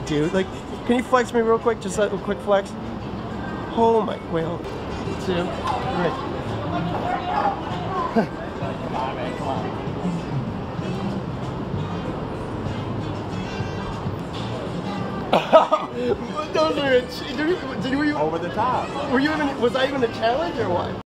dude. Like, can you flex me real quick? Just a quick flex. Oh my, wait, hold on. 2, 3. Those are were you over the top. Were you even? Was I even a challenge or what?